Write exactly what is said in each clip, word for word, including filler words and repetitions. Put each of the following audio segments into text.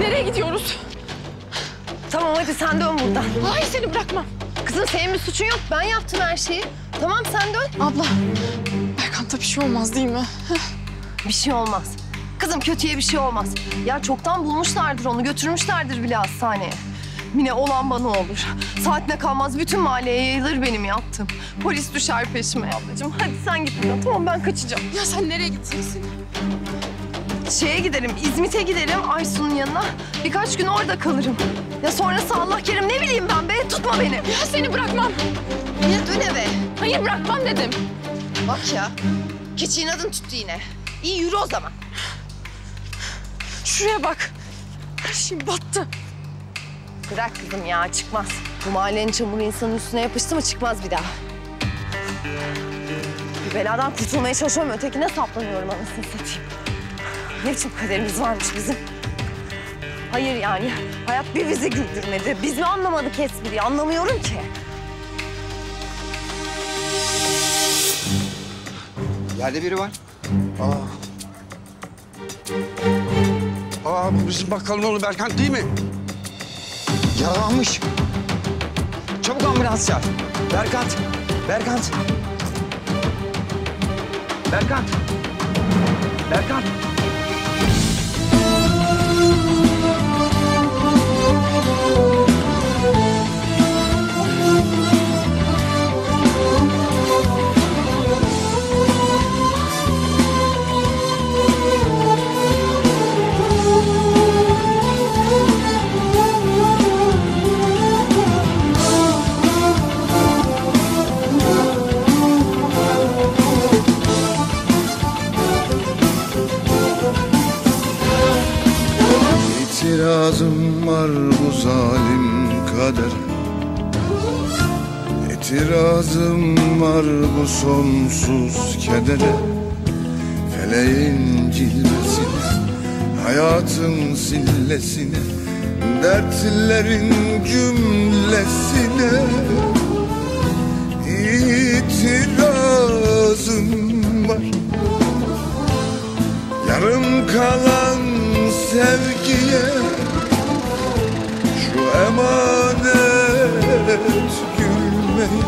Nereye gidiyoruz? Tamam hadi sen dön buradan. Hayır seni bırakmam. Kızım senin bir suçun yok. Ben yaptım her şeyi. Tamam sen dön. Abla, Berkant'a bir şey olmaz değil mi? Bir şey olmaz. Kızım kötüye bir şey olmaz. Ya çoktan bulmuşlardır onu, götürmüşlerdir bile hastaneye. Mine olan bana olur. Saatine kalmaz bütün mahalleye yayılır benim yaptığım. Polis düşer peşime ablacığım. Hadi sen git buradan. Tamam ben kaçacağım. Ya sen nereye gideceksin? Şeye giderim, İzmit'e giderim Aysun'un yanına. Birkaç gün orada kalırım. Ya sonrası Allah kerim ne bileyim ben be. Tutma beni. Ya seni bırakmam. Niye dön eve? Hayır bırakmam dedim. Bak ya. Keçiğin adını tuttu yine. İyi yürü o zaman. Şuraya bak. Her şey battı. Bırak kızım ya çıkmaz. Bu mahallenin çamuru insanın üstüne yapıştı mı çıkmaz bir daha. Bir beladan kurtulmaya çalışıyorum ötekine saplanıyorum anasını satayım. Ne biçim kaderimiz varmış bizim. Hayır yani hayat bir bizi güldürmedi. Biz mi anlamadık espriyi anlamıyorum ki. Yerde biri var. Aa. Aa bu bizim bakkalın oğlu Berkant değil mi? Yaralanmış. Çabuk ambulans çağır. Berkant. Berkant. Berkant. Berkant. İtirazım var bu zalim kadere. İtirazım var bu sonsuz kedere. Feleğin cilvesine, hayatın sillesine, dertlerin cümlesine itirazım var. Yarım kalan sevgiye, şu emanet gülmeye,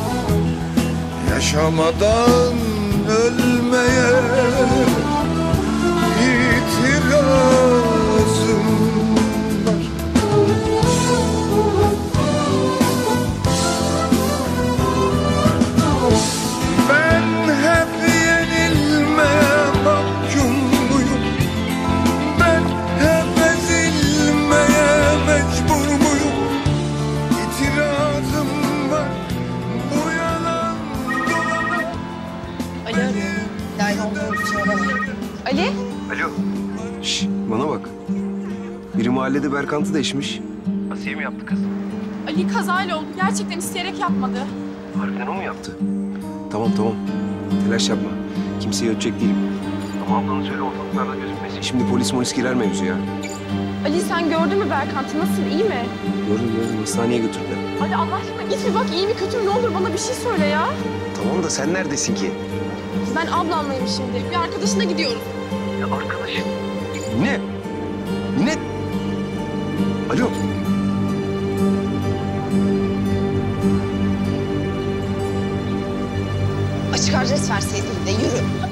yaşamadan ölmeye itirazım var. Ben hep yenilmeye mahkum muyum? Ben hep ezilmeye mecbur muyum? İtirazım var bu yalan dolana. Ali arıyor. Ali? Alo. Şş, bana bak. Biri mahallede Berkant'ı deşmiş. Asiye mi yaptı kız? Ali kazayla oldu. Gerçekten isteyerek yapmadı. Harbiden o mu yaptı? Tamam tamam. Telaş yapma. Kimseyi ötecek değilim. Ama ablanın söyle ortalıklarda gözükmesin. Şimdi polis molis girer mevzuya. Ali sen gördün mü Berkant'ı? Nasıl? İyi mi? Gördüm gördüm. Hastaneye götürdüler. Ali Allah aşkına git bir bak iyi mi kötü mü? Ne olur bana bir şey söyle ya. Tamam da sen neredesin ki? Ben ablamlayım şimdi. Bir arkadaşına gidiyoruz. Ya arkadaşım. Ne? Ne? Alo. Açık adres verseydin de yürü.